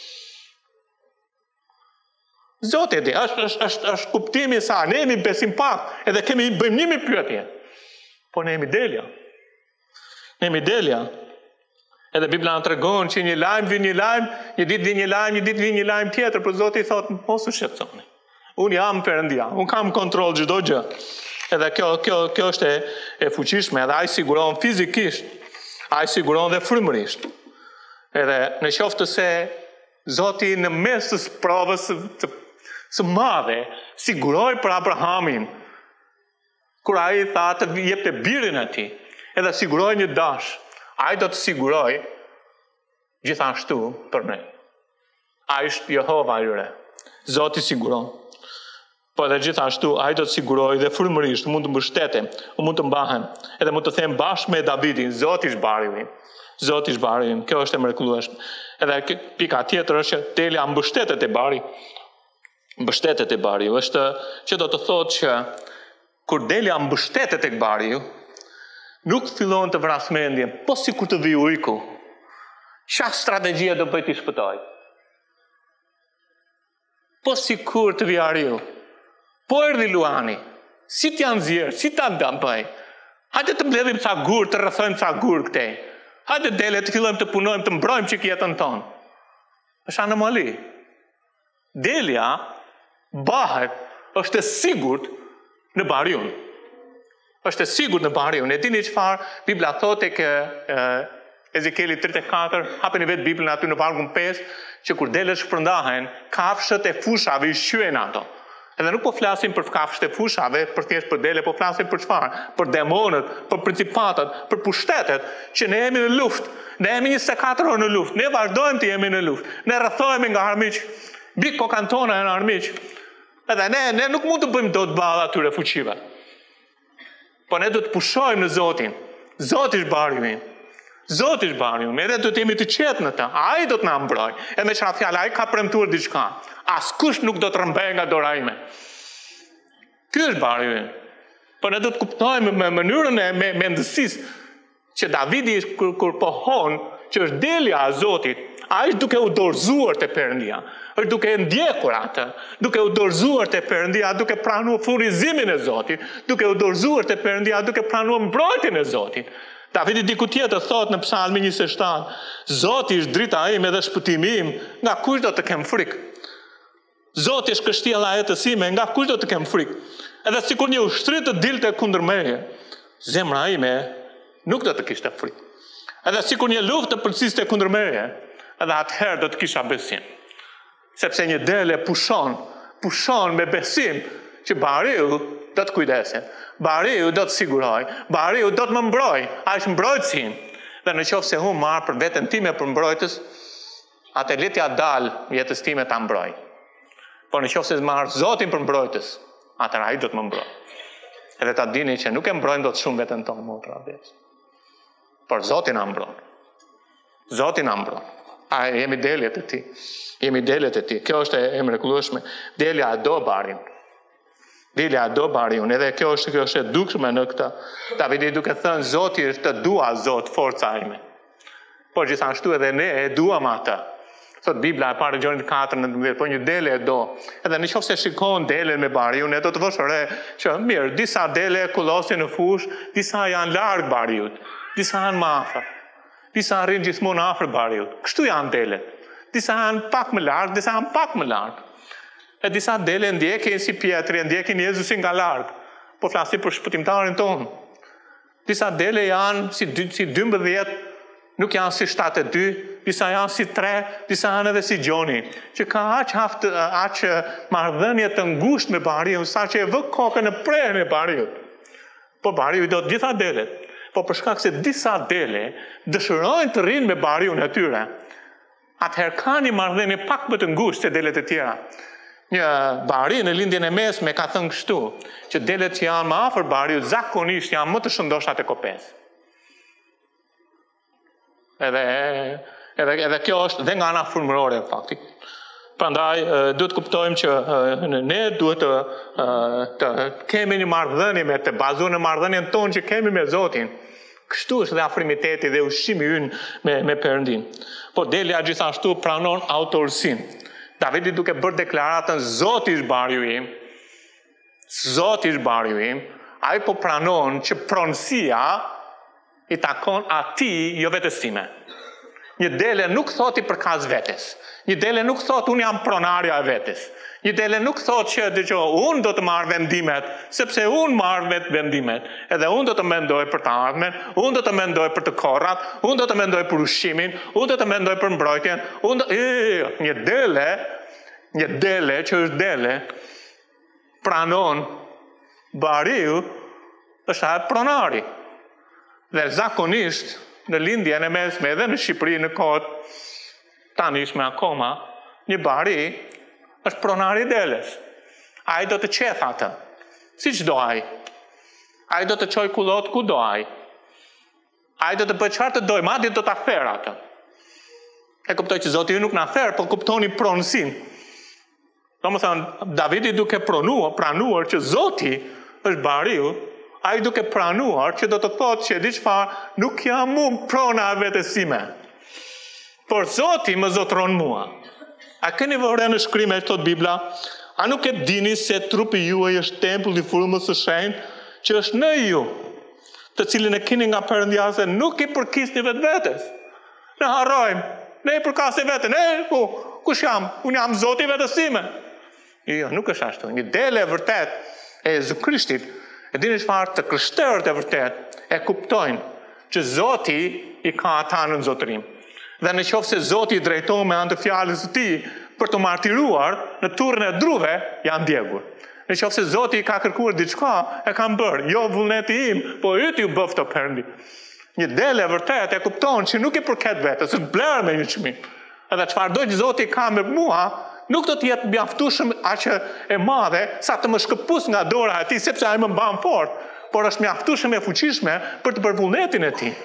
A: Zoti e di, është, është, është, është kuptimi sa ne jemi besim pak, edhe kemi bëjmë një mi pyetje. Po ne jemi Delia. Ne jemi Delia. Edhe Bibla në tregon që një lajm vjen një lajm, një ditë vjen një lajm, një ditë vjen një lajm tjetër, por Zoti i thotë, mos u shqetësoni. Unë jam Perëndia, unë kam kontroll çdo gjë. Edhe kjo kjo kjo është e, e fuqishme, edhe ai siguron fizikisht, ai siguron dhe frymërisht. Edhe në qoftë se Zoti në mes të provës të së madhe, siguroi për Abrahamin, kur ai tha të jepte birin e tij, edhe siguroi një dash, ai do të siguroi gjithashtu për ne. Ai është Jehova i re. Zoti siguron. Po edhe gjithashtu ai do të siguroi dhe frymërisht mund të mbështetem, mund të mbahem, edhe mund të them bashkë me Davidin, Zoti është Bariu im. Zoti është Bariu im. Kjo është e mrekullueshme. Edhe pika tjetër është që Delia mbështetet te Bari. Mbështetet te Bariu, është që do të thotë që kur Delia mbështetet tek Bariu, nuk fillon të vras mendjen, po sikur të vijë ujku. Çfarë strategjie do bëj të shpëtoj? Po sikur të vijë ariu. Po erdhi Luani. Si t'ja nxjerr, si ta dam bëj? Hajde të mbledhim ca gur, të rrethojmë ca gur këtej. Hajde dele të fillojmë të punojmë, të mbrojmë çik jetën tonë. Është anomali. Delia bahet, është e sigurt në Bariun. Është e sigurt në Bariun. E dini çfarë Bibla thotë tek Ezekieli tridhjetë e katër, hapeni vetë Biblën aty në vargun pesë, që kur delet shpërndahen, kafshët e fushave i shqyen ato. Edhe nuk po flasim për kafshët e fushave, për thjesht për dele, po flasim për çfarë? Për demonët, për principatat, për pushtetet, që ne jemi në luftë. Ne jemi njëzet e katër orë në luftë. Ne vazhdojmë të jemi në luftë. Ne rrethohemi nga armiq. Mbi kokën tonë janë armiq. Edhe ne ne nuk mund të bëjmë dot ballë atyre fuqive. Po ne do të pushojmë në Zotin. Zoti është Bariu im. Zoti është Bariu im. Edhe do të jemi të qetë në të. Ai do të na mbrojë. E me çfarë fjalë ai ka premtuar diçka. Askush nuk do të rrëmbejë nga dora ime. Ky është Bariu im. Po ne do të kuptojmë me mënyrën e me mendësisë që Davidi kur, kur pohon që është Delia e Zotit, A është duke u dorëzuar te Perëndia, është duke ndjekur atë, duke u dorëzuar te Perëndia, duke pranuar furnizimin e Zotit, duke u dorëzuar te Perëndia, duke pranuar mbrojtjen e Zotit. Davidi diku tjetër thot në Psalmin njëzet e shtatë, Zoti është drita ime dhe shpëtimi im, nga kush do të kem frikë? Zoti është kështjella e jetës ime, nga kush do të kem frikë? Edhe sikur një ushtri të dilte kundër meje, zemra ime nuk do të kishte frikë. Edhe sikur një luftë të përcisiste kundër meje, edhe atëherë do të kisha besim. Sepse një dele pushon, pushon me besim që Bariu do të kujdesen. Bariu do të siguroj, Bariu do të më mbroj, a është mbrojtësin. Dhe në qoftë se unë marr për veten time për mbrojtës, atë letja dal jetës time ta mbroj. Por në qoftë se marr Zotin për mbrojtës, atëherë ai do të më mbroj. Edhe ta dini që nuk e mbrojnë dot shumë veten tonë motra vetë. Por Zoti na mbron. Zoti na mbron. A jemi deljet e tij. Jemi deljet e tij. Kjo është e mrekullueshme. Delja e do Bariun. Delja e do Bariun. Edhe kjo është kjo është e dukshme në këtë. Davidi duke thënë Zoti është të dua Zot forca ime. Por gjithashtu edhe ne e duam atë. Thot Bibla e parë Gjonit katër nëntëmbëdhjetë, po një dele e do. Edhe në qoftë se shikon delen me Bariun, e do të vësh re që mirë, disa dele kullosin në fush, disa janë larg Bariut. Disa janë më afër. Disa rrinë gjithmonë afër Bariut. Kështu janë delet. Disa janë pak më larg, disa janë pak më larg. E disa dele ndjekin si Pietri, ndjekin Jezusin nga larg. Po flasim për shpëtimtarin tonë. Disa dele janë si, si dymbëdhjetë, nuk janë si shtatë e dy, disa janë si tre, disa janë edhe si Gjoni, që ka aq haftë, aq marrëdhënie të ngushtë me Bariun, sa që e vë kokën në prehën e Bariut. Po Bariu do të gjitha delet. Po për shkak se disa dele dëshirojnë të rinë me Bariun e tyre, atëherë ka një marrëdhënie pak më të ngushtë se delet e tjera. Një Bari në lindjen e mesme ka thënë kështu, që delet që janë më afër Bariut zakonisht janë më të shëndoshta te kopes. Edhe edhe edhe kjo është dhe nga ana frymërore fakti. Prandaj duhet të kuptojmë që ne duhet të, të kemi një marrëdhënie me të bazuar në marrëdhënien tonë që kemi me Zotin. Kështu është dhe afrimiteti dhe ushqimi ynë me, me Perëndin. Po delja gjithashtu pranon autorsin. Davidi duke bërë deklaratën Zoti është bariu im, Zoti është bariu im, ai po pranon që pronësia i takon atij jo vetes time. Një dele nuk thot i përkas vetes. Një dele nuk thot unë jam pronarja e vetes. Një dele nuk thot që dëgjoj, unë do të marr vendimet, sepse unë marr vetë vendimet. Edhe unë do të mendoj për të ardhmen, unë do të mendoj për të korrat, unë do të mendoj për ushqimin, unë do të mendoj për mbrojtjen, unë do... e, një dele, një dele që është dele, pranon Bariu është ai pronari. Dhe zakonisht në lindjen e mesme edhe në Shqipëri në kohët tanishme akoma, një Bari është pronari i deles. Ai do të qeth atë, siç do ai. Ai do të çojë kullot ku do ai. Ai do të bëjë çfarë të doj, madje do ta therr atë. E kuptoj që Zoti nuk na therr, po kuptoni pronësin. Domethënë, Davidi duke pranuar, pranuar që Zoti është Bariu, ai duke pranuar që do të thotë që diçfarë nuk jam unë prona e vetes sime. Por Zoti më zotron mua. A keni vënë në shkrimet thot Bibla, a nuk e dini se trupi juaj është tempulli i frymës së shenjtë që është në ju, të cilin e keni nga Perëndia, se nuk i përkisni vetvetes. Ne harrojmë, ne i përkasim veten, ne ku, kush jam? Unë jam Zoti vetes time. Jo, nuk është ashtu. Një dele e vërtet e Jezu Krishtit, e dini çfarë, të krishterët e vërtet e kuptojnë që Zoti i ka ata në zotërim. Dhe në qoftë se Zoti i drejton me anë të fjalës së tij për të martiruar në turrin e druve, janë ndjekur. Në qoftë se Zoti i ka kërkuar diçka, e kanë bërë, jo vullneti im, po yti u bëfto Perëndi. Një dele vërtet e kupton që nuk i përket vetes, është blerë me një çmim. Edhe çfarëdo që Zoti ka me mua, nuk do të jetë mjaftueshëm aq e madhe sa të më shkëpus nga dora e tij, sepse ai më mban fort, por është mjaftueshëm e fuqishme për të bërë vullnetin e tij.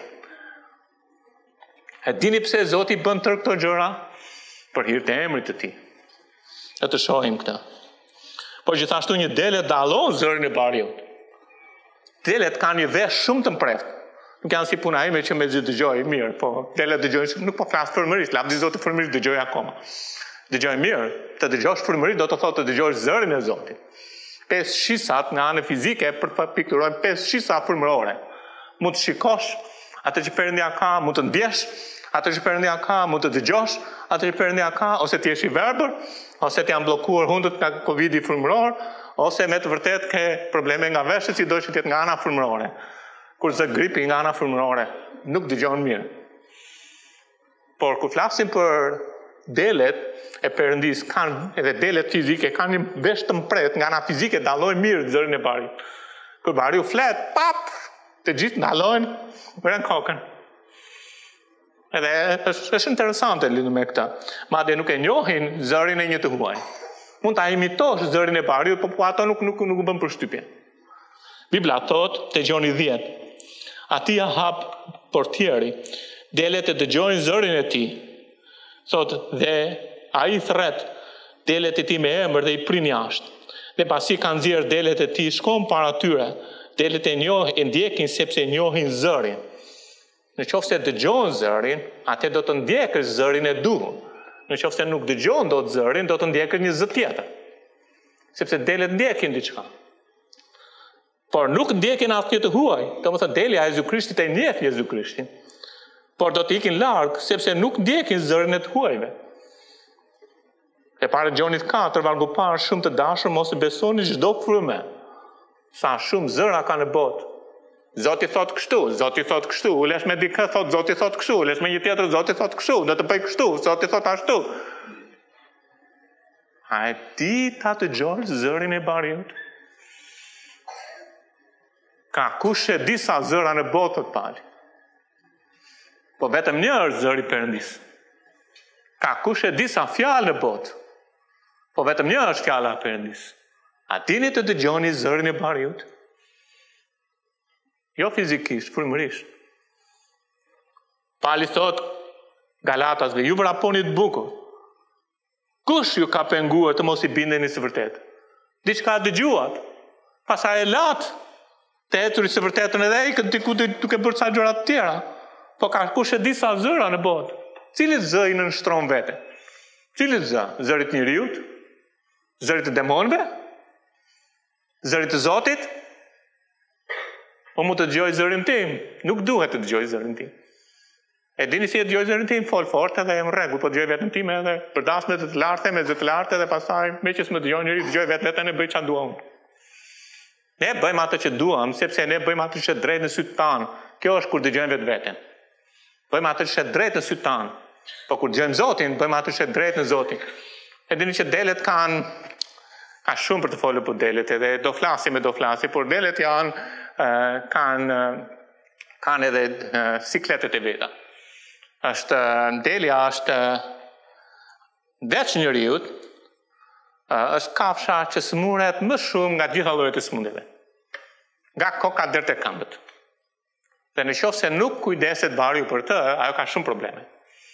A: E dini pse Zoti bën tërë këto gjëra? Për hir të emrit të tij. E të shohim këtë. Por gjithashtu një dele dallon zërin e Bariut. Delet kanë një vesh shumë të mprehtë. Nuk janë si puna ime që me zi dëgjoj mirë, po dele dëgjoj, nuk po flasë frymërisht, lavdi Zotit frymërisht dëgjoj akoma. Dëgjoj mirë, të dëgjosh frymërisht do të thotë të dëgjosh zërin e Zotit. Pesë shisat nga anë fizike për të pikturojnë pesë shisa frymërore. Mund të shikosh atë që Perëndia ka, mund të ndjesh atë që Perëndia ka, mund të dëgjosh atë që Perëndia ka, ose të jesh i verbër, ose të janë bllokuar hundët nga Covidi frymëror, ose me të vërtet ke probleme nga veshët, si do që tjetë nga ana frymërore. Kur zë gripi nga ana frymërore, nuk dëgjon mirë. Por kur flasim për delet e Perëndis, kanë edhe delet fizike, kanë një vesh të mpret, nga ana fizike dallojnë mirë zërin e barit. Kur bari u flet, pap, të gjithë ndallojnë, vëren kokën. Edhe është, është interesante lidhur me këtë. Madje nuk e njohin zërin e një të huaj. Mund ta imitosh zërin e barit, por po ato nuk nuk nuk bën përshtypje. Bibla thot te Gjoni dhjetë. Ati ja hap portieri, delet e dëgjojnë zërin e tij. Thot dhe ai thret delet e tij me emër dhe i prin jashtë. Dhe pasi kanë nxjerr delet e tij, shkon para tyre. Delet e njohin, e ndjekin sepse njohin zërin. Në qoftë se dëgjon zërin, atë do të ndjekësh zërin e duhur. Në qoftë se nuk dëgjon dot zërin, do të ndjekësh një zë tjetër. Sepse delet ndjekin diçka. Por nuk ndjekin atë të huaj. Domethënë delja e Jezu Krishtit e njeh Jezu Krishtin. Por do të ikin larg sepse nuk ndjekin zërin e të huajve. E para Gjonit katër, vargu parë, shumë të dashur, mos i besoni çdo frymë. Sa shumë zëra ka në botë. Zoti thot kështu, Zoti thot kështu, ulesh me dikë thot Zoti thot kështu, ulesh me një tjetër Zoti thot kështu, do të bëj kështu, Zoti thot ashtu. A e ti ta të gjosh zërin e barit? Ka kush e di sa zëra në botë të pali. Po vetëm një është zëri Perëndis. Ka kush e di sa fjalë në botë. Po vetëm një është fjala e Perëndis. A dini të dëgjoni zërin e barit? Jo fizikisht, frymërisht. Pali thot Galatasve, ju vraponi të bukur. Kush ju ka penguar të mos i bindeni së vërtet? Diçka dëgjuat, pastaj e lat të ecurit së vërtetën edhe ikën diku duke bërë ca gjëra të tjera. Po ka kush e di sa zëra në botë? Cili zë i nënshtron vete? Cili zë? Zëri të njeriut? Zëri të demonëve? Zëri të Zotit? Po mu të dëgjoj zërin tim? Nuk duhet të dëgjoj zërin tim. E dini si e dëgjoj zërin tim? Fol fort edhe e më rregull, po dëgjoj vetën tim edhe përdas me të të lartë, me zë të lartë edhe pastaj me që s'më dëgjoj njëri, dëgjoj vetë vetën e bëj çfarë dua unë. Ne bëjmë atë që duam, sepse ne bëjmë atë që drejt në sytë tanë. Kjo është kur dëgjojmë vetë veten. Bëjmë atë që drejt në sytë tanë. Po kur dëgjojmë Zotin, bëjmë atë që drejt në Zotin. E dini që delet kanë ka shumë për të folur për delet, edhe do flasim e do flasim, por delet janë uh, kanë kanë edhe uh, sikletet e veta. Është delja është veç njeriut, uh, është kafsha që smuret më shumë nga gjitha llojet e smundjeve. Nga koka deri te këmbët. Dhe në qoftë se nuk kujdeset bariu për të, ajo ka shumë probleme.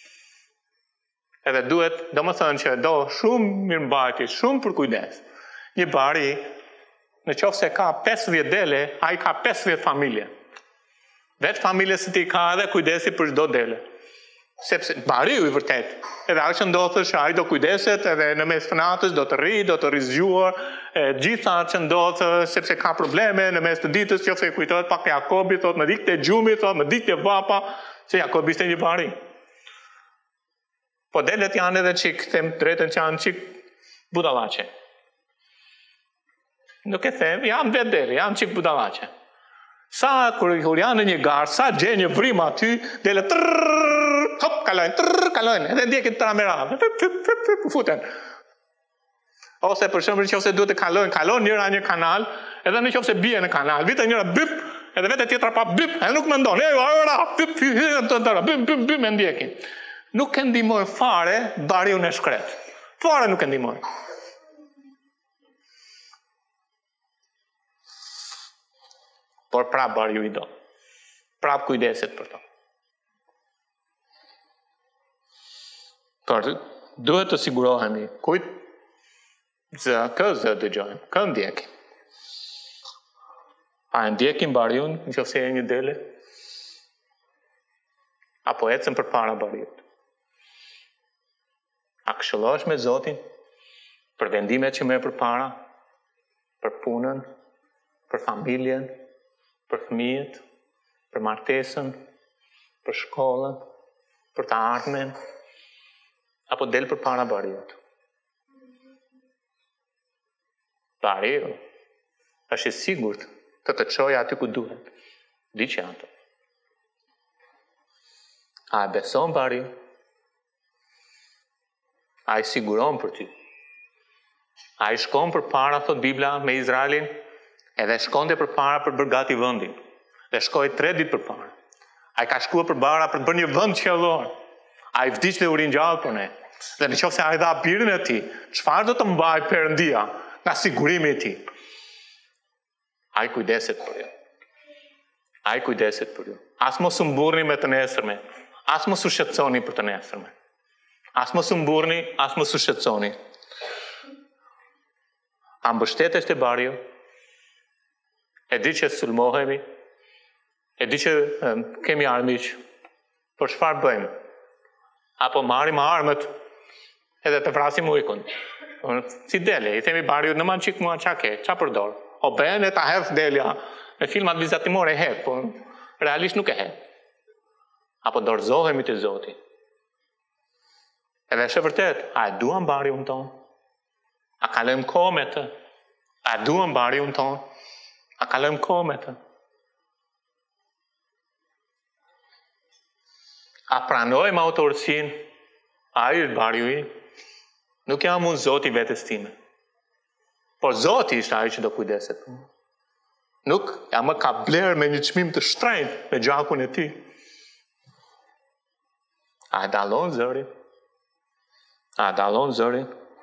A: Edhe duhet, domethënë që do shumë mirëmbajtje, shumë për kujdes. Një bari, në qoftë se ka pesëdhjetë dele, ai ka pesëdhjetë familje. Vetë familjes së tij ka edhe kujdesi për çdo dele. Sepse bariu i vërtet, edhe ajo që ndodhë që ai do kujdeset edhe në mes të natës do të rri, do të rizgjuar, e gjitha që ndodhë sepse ka probleme në mes të ditës, që se kujtohet pak Jakobi, thot më dikte gjumi, thot më dikte vapa, se Jakobi ishte një bari. Po delet janë edhe qik, them drejtën që janë qik budalache. Nuk e them, janë vetë dele, janë qik budalache. Sa kur janë në një garë, sa gjenë një vrim aty, dele trrrr, hop, kalojnë, trrrr, kalojnë, edhe ndjekin tramerave, fip, fip, fip, fip, futen. Ose për shembull nëse duhet të kalojnë, kalon njëra një kanal, edhe nëse bie në kanal, vite njëra bip, edhe vetë tjetra pa bip, edhe nuk mendon, e ora, bip, bip, bip, bip, me ndjekin. Nuk e ndihmoj fare bariun e shkret. Fare nuk e ndihmoj. Por prap bariu i do. Prap kujdeset për to. Por duhet të sigurohemi, kujt zë, kë zë dëgjojmë, kë ndjekim. A ndjekim bariun, nëse e një dele? apo ecëm përpara bariut. A këshillohesh me Zotin për vendimet që merr përpara, për punën, për familjen, për fëmijët, për martesën, për shkollën, për të ardhmen, apo del përpara bariut. Bariu është i sigurt të të çojë aty ku duhet. Di që ato. A e beson bariu? A i siguron për ty? A i shkon për para, thot Biblia, me Izraelin, edhe shkon dhe për para për bërgati vëndin. Dhe shkoj tre ditë për para. A i ka shkua për para për të bërë një vënd qiellor. A i vdiq dhe u ringjall për ne. Dhe në qoftë se a i dha birin e ti, çfarë do të mbaj Perëndia nga sigurimi i ti? A i kujdeset për ju. A i kujdeset për ju. As mos u mburni me të nesërme. As mos u shqetësoni për të nesërme. As mos u mburni, as mos u shqetësoni. A mbështetesh te bariu? E di që sulmohemi, e di që um, kemi armiq, por çfarë bëjmë? Apo marrim armët edhe të vrasim ujkun. Si dele, i themi bariu, në man qik mua qa ke, qa përdor? O ben e ta hef delja, me filmat vizatimore e hef, por realisht nuk e hef. Apo dorëzohemi te Zoti. Edhe është e vërtet, a e duam bariun ton? A kalojmë kohë me të? A e duam bariun ton? A kalojmë kohë me të? A pranojmë autorësinë? A i është bariu i? Nuk jam unë Zoti vetes time. Por Zoti ishte ai që do kujdeset. Nuk jam më ka blerë me një çmim të shtrenjtë me gjakun e tij. A e dallon zërin? A e dallon zërin?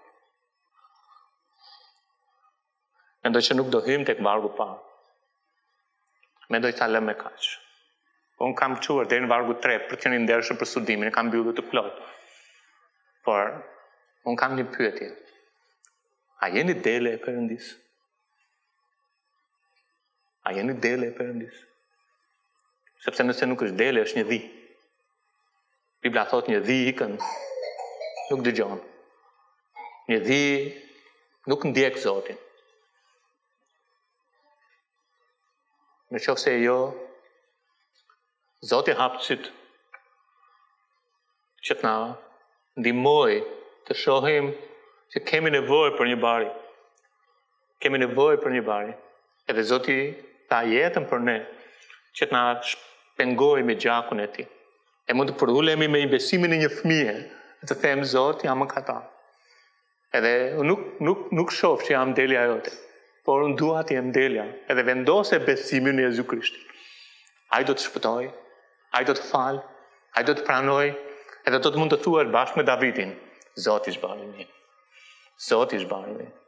A: Mendoj që nuk do hym tek vargu parë. Mendoj ta lëm me kaq. Unë kam quar deri në vargu tre për të qenë i ndershëm për studimin, e kam mbyllur të plot. Por unë kam një pyetje. A jeni dele e Perëndis? A jeni dele e Perëndis? Sepse nëse nuk është dele, është një dhi. Bibla thot një dhi ikën nuk dëgjon. Një dhi nuk ndjek Zotin. Në qoftë se jo, Zoti hap syt që të na ndihmoj të shohim që kemi nevojë për një bari. Kemi nevojë për një bari. Edhe Zoti ta jetën për ne që të na shpengojë me gjakun e tij. E mund të përulemi me besimin e një fëmije, të them Zoti, jam mëkatar. Edhe nuk nuk nuk shoh që jam delja jote, por unë dua të jem delja, edhe vendose besimin në Jezu Krishtin. Ai do të shpëtoj, ai do të fal, ai do të pranoj, edhe do të mund të thuash bashkë me Davidin, Zoti është bari im. Zoti është bari im.